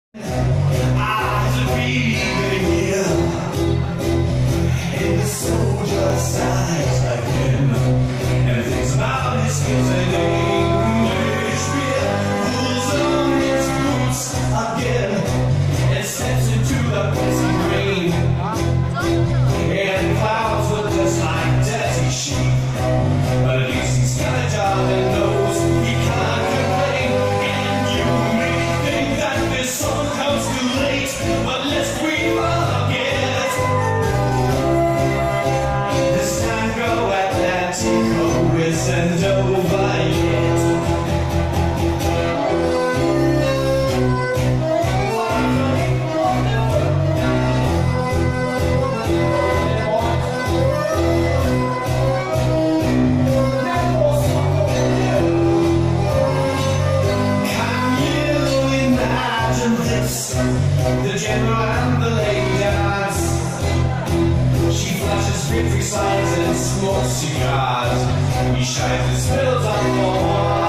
I believe in the soldier side again, and things about his skills and English beer pulls on his boots again and steps into the prison rain, and clouds look just like dirty sheep, but at least he's got a job and knows he can't complain. And you may think that this song comes too late, but lest we forget, this tango Atlantico isn't over yet. The general and the lady dance. She flashes victory signs and smokes cigars. He shines his spills on the wall.